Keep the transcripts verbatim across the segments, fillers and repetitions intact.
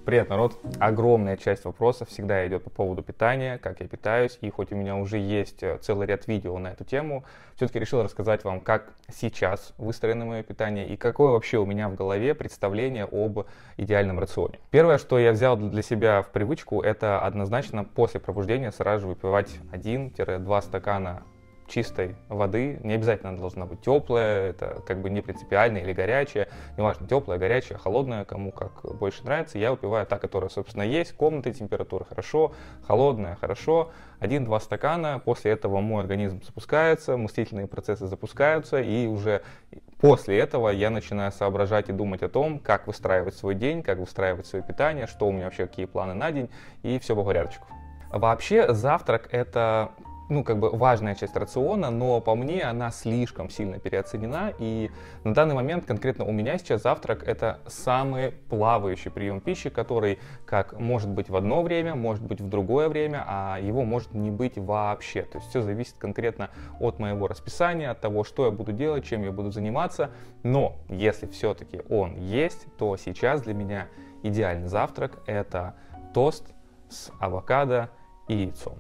Привет, народ! Огромная часть вопросов всегда идет по поводу питания, как я питаюсь, и хоть у меня уже есть целый ряд видео на эту тему, все-таки решил рассказать вам, как сейчас выстроено мое питание и какое вообще у меня в голове представление об идеальном рационе. Первое, что я взял для себя в привычку, это однозначно после пробуждения сразу же выпивать один-два стакана чистой воды. Не обязательно она должна быть теплая, это как бы не принципиально, или горячая, неважно, теплая, горячая, холодная, кому как больше нравится. Я выпиваю та, которая, собственно, есть, комнатной температуры хорошо, холодная хорошо, один-два стакана. После этого мой организм запускается, мыслительные процессы запускаются, и уже после этого я начинаю соображать и думать о том, как выстраивать свой день, как выстраивать свое питание, что у меня вообще, какие планы на день, и все по порядочку. Вообще завтрак — это ну, как бы важная часть рациона, но по мне она слишком сильно переоценена, и на данный момент конкретно у меня сейчас завтрак — это самый плавающий прием пищи, который как может быть в одно время, может быть в другое время, а его может не быть вообще. То есть все зависит конкретно от моего расписания, от того, что я буду делать, чем я буду заниматься, но если все-таки он есть, то сейчас для меня идеальный завтрак — это тост с авокадо и яйцом.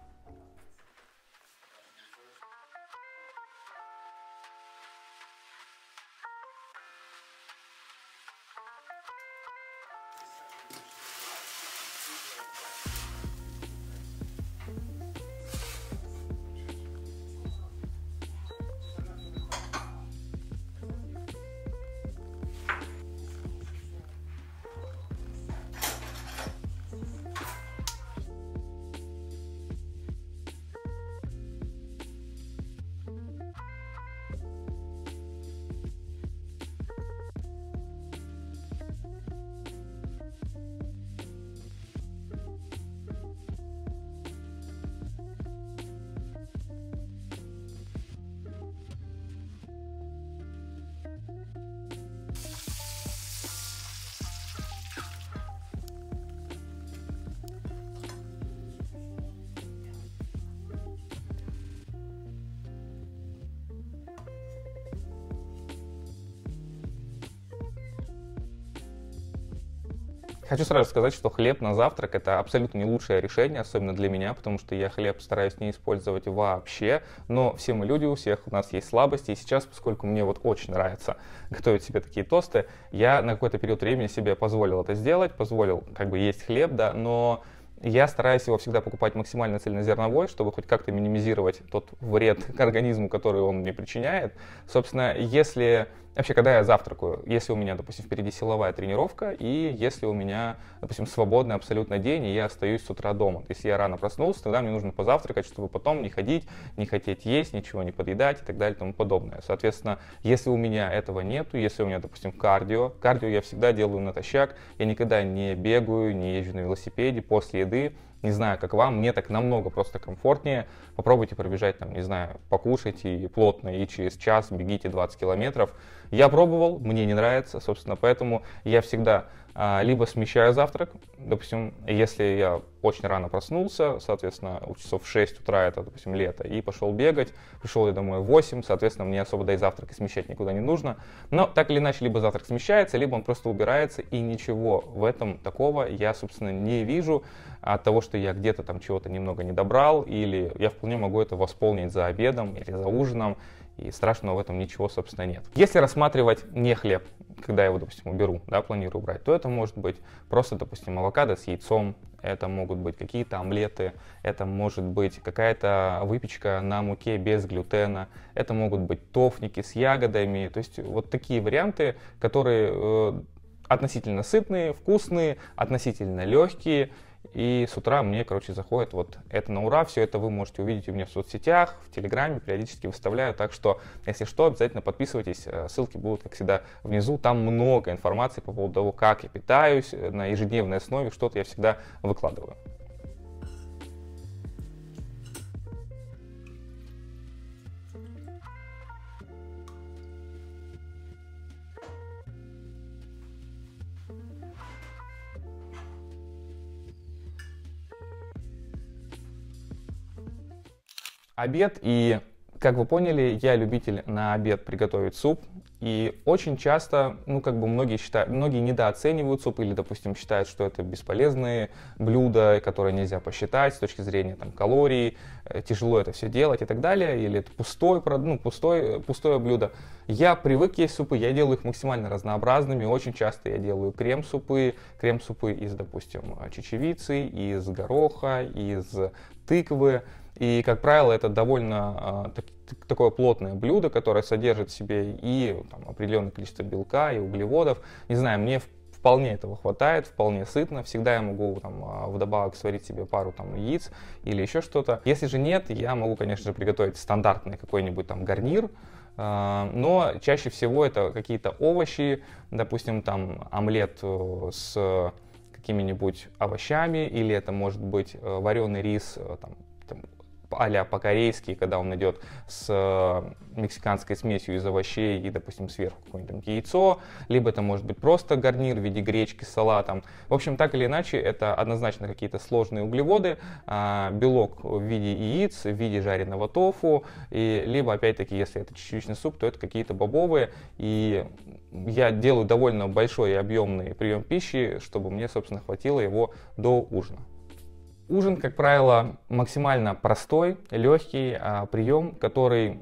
Хочу сразу сказать, что хлеб на завтрак — это абсолютно не лучшее решение, особенно для меня, потому что я хлеб стараюсь не использовать вообще, но все мы люди, у всех у нас есть слабости, и сейчас, поскольку мне вот очень нравится готовить себе такие тосты, я на какой-то период времени себе позволил это сделать, позволил как бы есть хлеб, да, но я стараюсь его всегда покупать максимально цельнозерновой, чтобы хоть как-то минимизировать тот вред к организму, который он мне причиняет. Собственно, если вообще, когда я завтракаю, если у меня, допустим, впереди силовая тренировка, и если у меня, допустим, свободный абсолютно день, и я остаюсь с утра дома. Если я рано проснулся, тогда мне нужно позавтракать, чтобы потом не ходить, не хотеть есть, ничего не подъедать и так далее и тому подобное. Соответственно, если у меня этого нету, если у меня, допустим, кардио, кардио я всегда делаю натощак, я никогда не бегаю, не езжу на велосипеде после еды. Не знаю, как вам, мне так намного просто комфортнее. Попробуйте пробежать, там, не знаю, покушайте и плотно, и через час бегите двадцать километров. Я пробовал, мне не нравится, собственно, поэтому я всегда а, либо смещаю завтрак, допустим, если я очень рано проснулся, соответственно, у часов в шесть утра, это, допустим, лето, и пошел бегать, пришел я домой в восемь, соответственно, мне особо да и завтрак смещать никуда не нужно. Но так или иначе, либо завтрак смещается, либо он просто убирается, и ничего в этом такого я, собственно, не вижу от того, что я где-то там чего-то немного не добрал, или я вполне могу это восполнить за обедом или за ужином, и страшного в этом ничего, собственно, нет. Если рассматривать не хлеб, когда я его, допустим, уберу, да, планирую убрать, то это может быть просто, допустим, авокадо с яйцом, это могут быть какие-то омлеты, это может быть какая-то выпечка на муке без глютена, это могут быть тофники с ягодами, то есть вот такие варианты, которые э, относительно сытные, вкусные, относительно легкие. И с утра мне, короче, заходит вот это на ура. Все это вы можете увидеть у меня в соцсетях, в Телеграме, периодически выставляю. Так что, если что, обязательно подписывайтесь. Ссылки будут, как всегда, внизу. Там много информации по поводу того, как я питаюсь на ежедневной основе. Что-то я всегда выкладываю. Обед, и, как вы поняли, я любитель на обед приготовить суп. И очень часто, ну, как бы многие считают, многие недооценивают суп или, допустим, считают, что это бесполезные блюда, которые нельзя посчитать с точки зрения там, калорий, тяжело это все делать и так далее, или это пустой, ну, пустой, пустое блюдо. Я привык есть супы, я делаю их максимально разнообразными, очень часто я делаю крем-супы, крем-супы из, допустим, чечевицы, из гороха, из тыквы. И, как правило, это довольно э, так, такое плотное блюдо, которое содержит в себе и там, определенное количество белка, и углеводов. Не знаю, мне вполне этого хватает, вполне сытно. Всегда я могу там, вдобавок сварить себе пару там, яиц или еще что-то. Если же нет, я могу, конечно же, приготовить стандартный какой-нибудь там гарнир. Э, но чаще всего это какие-то овощи, допустим, там омлет с какими-нибудь овощами, или это может быть вареный рис, там, там, а-ля по-корейски, когда он идет с э, мексиканской смесью из овощей и, допустим, сверху какое-нибудь яйцо, либо это может быть просто гарнир в виде гречки с салатом. В общем, так или иначе, это однозначно какие-то сложные углеводы, э, белок в виде яиц, в виде жареного тофу, и, либо, опять-таки, если это чечевичный суп, то это какие-то бобовые, и я делаю довольно большой и объемный прием пищи, чтобы мне, собственно, хватило его до ужина. Ужин, как правило, максимально простой, легкий а, прием, который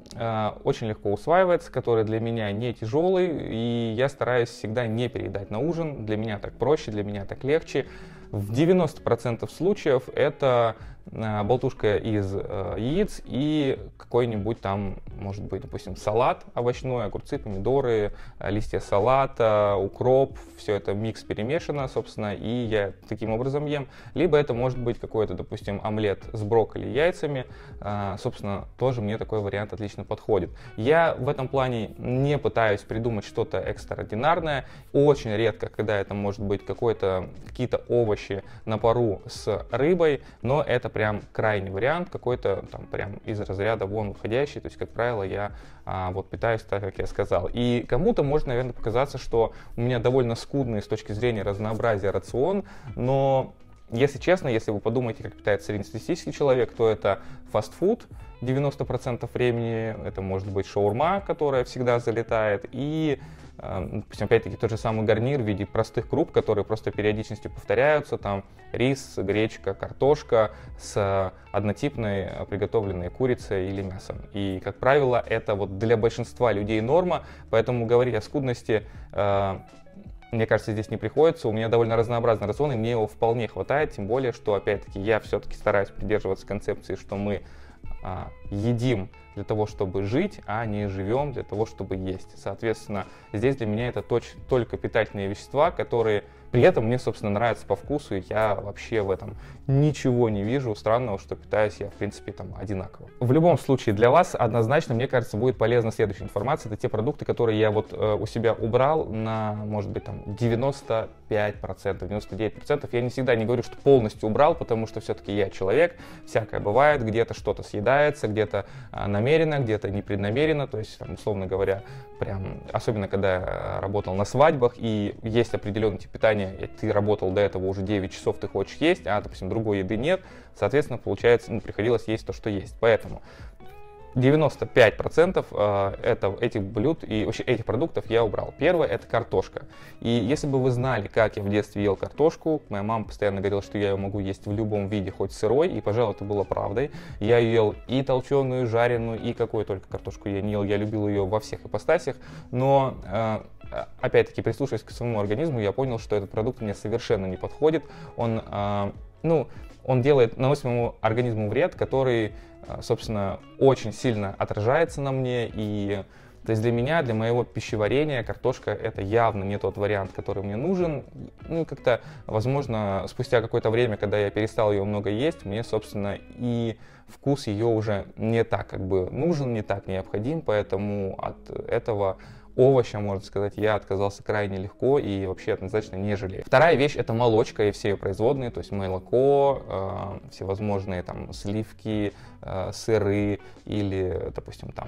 а, очень легко усваивается, который для меня не тяжелый, и я стараюсь всегда не переедать на ужин. Для меня так проще, для меня так легче. В девяноста процентах случаев это а, болтушка из а, яиц и какой-нибудь там, может быть, допустим, салат овощной, огурцы, помидоры, а, листья салата, укроп, все это микс перемешано, собственно, и я таким образом ем. Либо это может быть какой-то, допустим, омлет с брокколи и яйцами, а, собственно, тоже мне такой вариант отлично подходит. Я в этом плане не пытаюсь придумать что-то экстраординарное, очень редко, когда это может быть какой-то, какие-то овощи на пару с рыбой, но это прям крайний вариант, какой-то там прям из разряда вон выходящий, то есть, как правило, я а, вот питаюсь так, как я сказал. И кому-то может, наверное, показаться, что у меня довольно скудный с точки зрения разнообразия рацион, но, если честно, если вы подумаете, как питается среднестатистический человек, то это фастфуд девяносто процентов времени, это может быть шаурма, которая всегда залетает, и допустим, опять-таки тот же самый гарнир в виде простых круп, которые просто периодичностью повторяются, там рис, гречка, картошка с однотипной приготовленной курицей или мясом. И, как правило, это вот для большинства людей норма, поэтому говорить о скудности, э, мне кажется, здесь не приходится. У меня довольно разнообразный рацион, и мне его вполне хватает, тем более, что, опять-таки, я все-таки стараюсь придерживаться концепции, что мы э, едим для того, чтобы жить, а не живем для того, чтобы есть. Соответственно, здесь для меня это точ- только питательные вещества, которые при этом мне, собственно, нравятся по вкусу, и я вообще в этом ничего не вижу странного, что питаюсь я, в принципе, там одинаково. В любом случае, для вас однозначно, мне кажется, будет полезна следующая информация. Это те продукты, которые я вот э, у себя убрал на, может быть, там девяносто пять процентов, девяносто девять процентов. Я не всегда не говорю, что полностью убрал, потому что все-таки я человек, всякое бывает, где-то что-то съедается, где-то э, намеренно, где-то непреднамеренно, то есть, там, условно говоря, прям, особенно когда я работал на свадьбах, и есть определенный тип питания, ты работал до этого уже девять часов, ты хочешь есть, а, допустим, другой еды нет, соответственно, получается, ну, приходилось есть то, что есть. Поэтому девяносто пять процентов это, этих блюд и вообще этих продуктов я убрал. Первое — это картошка. И если бы вы знали, как я в детстве ел картошку, моя мама постоянно говорила, что я ее могу есть в любом виде, хоть сырой, и, пожалуй, это было правдой. Я ее ел и толченую, и жареную, и какую только картошку я не ел, я любил ее во всех ипостасях, но опять-таки, прислушиваясь к своему организму, я понял, что этот продукт мне совершенно не подходит. Он, ну, он делает, наносит моему организму вред, который, собственно, очень сильно отражается на мне. И то есть для меня, для моего пищеварения картошка — это явно не тот вариант, который мне нужен. Ну, как-то, возможно, спустя какое-то время, когда я перестал ее много есть, мне, собственно, и вкус ее уже не так как бы нужен, не так необходим, поэтому от этого овоща, можно сказать, я отказался крайне легко и вообще однозначно не жалею. Вторая вещь — это молочка и все ее производные, то есть молоко, э, всевозможные там сливки, э, сыры или, допустим, там,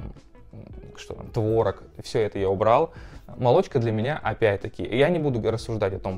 что там, творог, все это я убрал. Молочка для меня, опять-таки, я не буду рассуждать о том,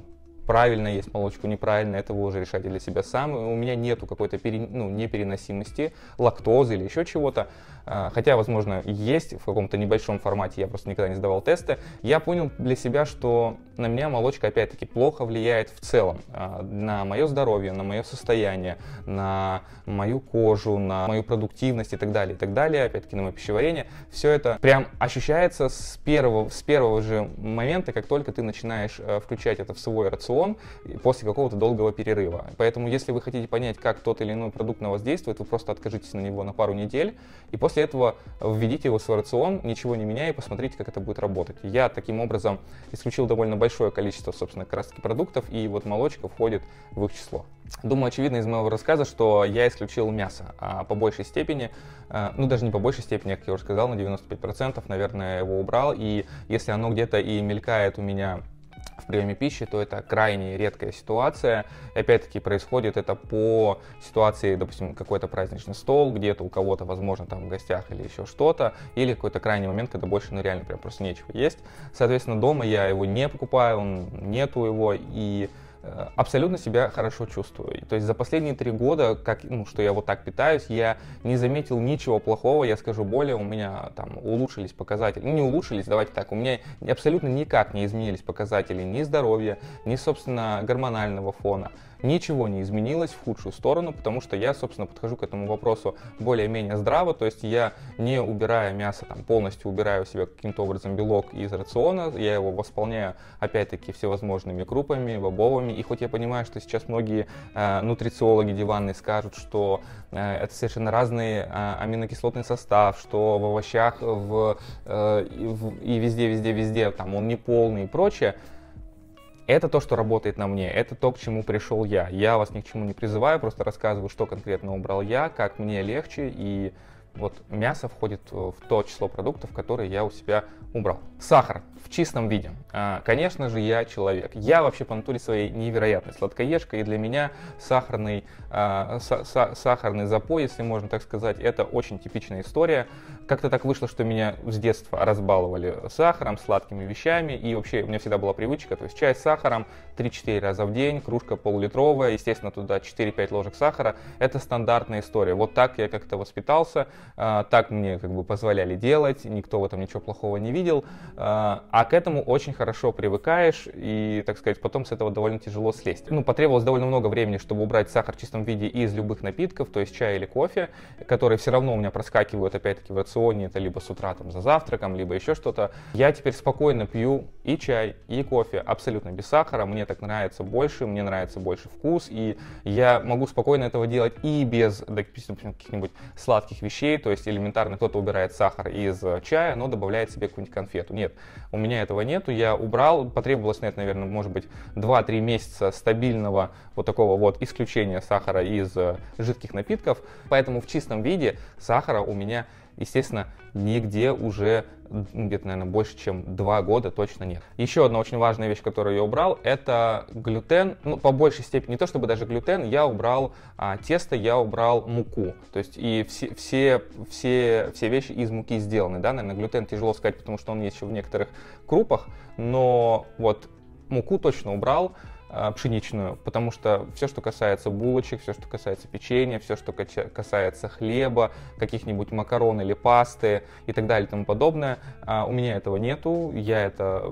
правильно есть молочку, неправильно, это вы уже решаете для себя сам. У меня нету какой-то пере, ну, непереносимости, лактозы или еще чего-то. Хотя, возможно, есть в каком-то небольшом формате, я просто никогда не сдавал тесты. Я понял для себя, что на меня молочка, опять-таки, плохо влияет в целом на мое здоровье, на мое состояние, на мою кожу, на мою продуктивность и так далее, и так далее, опять-таки, на мое пищеварение. Все это прям ощущается с первого, с первого же момента, как только ты начинаешь включать это в свой рацион после какого-то долгого перерыва. Поэтому, если вы хотите понять, как тот или иной продукт на вас действует, вы просто откажитесь на него на пару недель, и после этого введите его в свой рацион, ничего не меняя, и посмотрите, как это будет работать. Я таким образом исключил довольно большое количество, собственно, как раз таки продуктов, и вот молочка входит в их число. Думаю, очевидно из моего рассказа, что я исключил мясо, а по большей степени, ну даже не по большей степени, как я уже сказал, на девяносто пять процентов, наверное, я его убрал, и если оно где-то и мелькает у меня в приеме пищи, то это крайне редкая ситуация. И опять-таки происходит это по ситуации, допустим, какой-то праздничный стол, где-то у кого-то, возможно, там в гостях или еще что-то, или какой-то крайний момент, когда больше, ну, реально прям просто нечего есть. Соответственно, дома я его не покупаю, он, нету его, и абсолютно себя хорошо чувствую. То есть за последние три года, как, ну, что я вот так питаюсь, я не заметил ничего плохого, я скажу более, у меня там улучшились показатели, ну не улучшились, давайте так, у меня абсолютно никак не изменились показатели ни здоровья, ни, собственно, гормонального фона. Ничего не изменилось в худшую сторону, потому что я, собственно, подхожу к этому вопросу более-менее здраво, то есть я, не убирая мясо, там, полностью убираю у себя каким-то образом белок из рациона, я его восполняю, опять-таки, всевозможными крупами, бобовыми, и хоть я понимаю, что сейчас многие э, нутрициологи диванные скажут, что э, это совершенно разный э, аминокислотный состав, что в овощах в, э, в, и везде-везде-везде там он не полный и прочее, это то, что работает на мне, это то, к чему пришел я. Я вас ни к чему не призываю, просто рассказываю, что конкретно убрал я, как мне легче, и вот мясо входит в то число продуктов, которые я у себя убрал. Сахар в чистом виде. Конечно же, я человек. Я вообще по натуре своей невероятной сладкоежка, и для меня сахарный, сахарный запой, если можно так сказать, это очень типичная история. Как-то так вышло, что меня с детства разбаловали сахаром, сладкими вещами, и вообще у меня всегда была привычка, то есть чай с сахаром три-четыре раза в день, кружка полулитровая, естественно, туда четыре-пять ложек сахара. Это стандартная история. Вот так я как-то воспитался, так мне как бы позволяли делать, никто в этом ничего плохого не видел, а к этому очень хорошо привыкаешь, и, так сказать, потом с этого довольно тяжело слезть. Ну, потребовалось довольно много времени, чтобы убрать сахар в чистом виде из любых напитков, то есть чая или кофе, которые все равно у меня проскакивают, опять-таки, в рационе, это либо с утра там за завтраком, либо еще что-то. Я теперь спокойно пью и чай, и кофе абсолютно без сахара, мне так нравится больше, мне нравится больше вкус, и я могу спокойно этого делать и без, допустим, каких-нибудь сладких вещей, то есть элементарно кто-то убирает сахар из чая, но добавляет себе какую-нибудь конфету. Нет, у меня этого нету, я убрал, потребовалось на это, наверное, может быть, два-три месяца стабильного вот такого вот исключения сахара из жидких напитков, поэтому в чистом виде сахара у меня, естественно, нигде уже где-то, наверное, больше, чем два года точно нет. Еще одна очень важная вещь, которую я убрал, это глютен. Ну, по большей степени, не то чтобы даже глютен, я убрал а, тесто, я убрал муку. То есть и все, все, все, все вещи из муки сделаны. Да? Наверное, глютен тяжело сказать, потому что он есть еще в некоторых крупах, но вот муку точно убрал, пшеничную, потому что все, что касается булочек, все, что касается печенья, все, что касается хлеба, каких-нибудь макарон или пасты и так далее и тому подобное, у меня этого нету, я это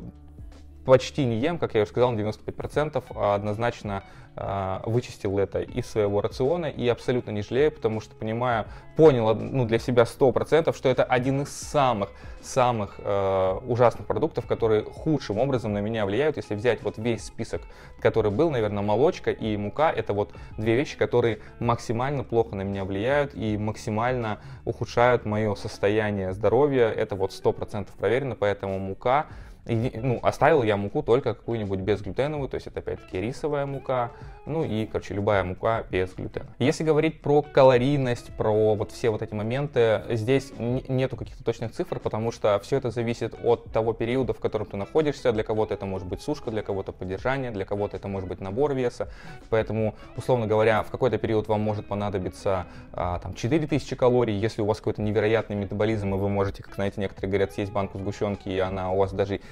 почти не ем, как я уже сказал, на девяносто пять процентов, однозначно э, вычистил это из своего рациона и абсолютно не жалею, потому что понимаю, понял ну, для себя сто процентов, что это один из самых, самых э, ужасных продуктов, которые худшим образом на меня влияют. Если взять вот весь список, который был, наверное, молочка и мука, это вот две вещи, которые максимально плохо на меня влияют и максимально ухудшают мое состояние здоровья. Это вот сто процентов проверено, поэтому мука. И, ну, оставил я муку только какую-нибудь безглютеновую, то есть это опять-таки рисовая мука, ну и, короче, любая мука без глютена. Если говорить про калорийность, про вот все вот эти моменты, здесь нету каких-то точных цифр, потому что все это зависит от того периода, в котором ты находишься. Для кого-то это может быть сушка, для кого-то поддержание, для кого-то это может быть набор веса. Поэтому, условно говоря, в какой-то период вам может понадобиться а, там, четыре тысячи калорий, если у вас какой-то невероятный метаболизм, и вы можете, как знаете, некоторые говорят, съесть банку сгущенки, и она у вас даже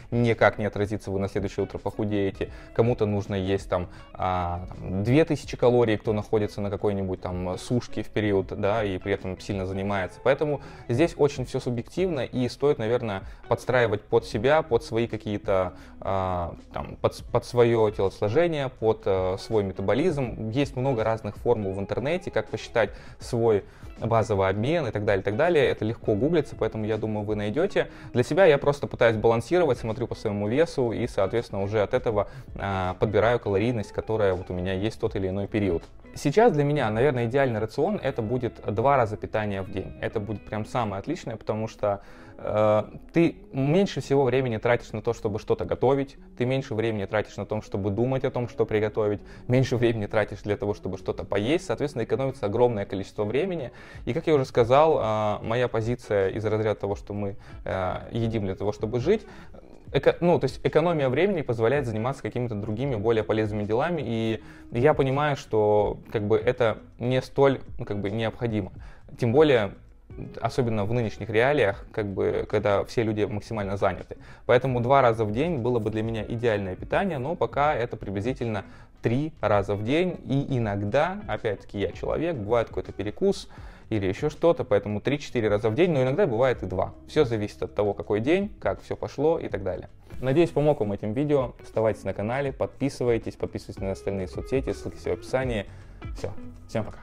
никак не отразится, вы на следующее утро похудеете. Кому-то нужно есть там, а, там две тысячи калорий, кто находится на какой-нибудь там сушке в период, да, и при этом сильно занимается. Поэтому здесь очень все субъективно, и стоит, наверное, подстраивать под себя, под свои какие-то, а, там, под, под свое телосложение, под а, свой метаболизм. Есть много разных формул в интернете, как посчитать свой базовый обмен и так далее, и так далее. Это легко гуглится, поэтому я думаю, вы найдете. Для себя я просто пытаюсь балансировать, смотрю по своему весу и, соответственно, уже от этого а, подбираю калорийность, которая вот у меня есть в тот или иной период. Сейчас для меня, наверное, идеальный рацион это будет два раза питания в день. Это будет прям самое отличное, потому что э, ты меньше всего времени тратишь на то, чтобы что-то готовить, ты меньше времени тратишь на то, чтобы думать о том, что приготовить, меньше времени тратишь для того, чтобы что-то поесть, соответственно, экономится огромное количество времени. И, как я уже сказал, э, моя позиция из разряда того, что мы э, едим для того, чтобы жить, Эко, ну, то есть экономия времени позволяет заниматься какими-то другими, более полезными делами, и я понимаю, что как бы это не столь, ну, как бы необходимо. Тем более, особенно в нынешних реалиях, как бы, когда все люди максимально заняты. Поэтому два раза в день было бы для меня идеальное питание, но пока это приблизительно три раза в день, и иногда, опять-таки, я человек, бывает какой-то перекус, или еще что-то, поэтому три-четыре раза в день, но иногда бывает и два. Все зависит от того, какой день, как все пошло и так далее. Надеюсь, помог вам этим видео. Оставайтесь на канале, подписывайтесь, подписывайтесь на остальные соцсети, ссылки все в описании. Все, всем пока.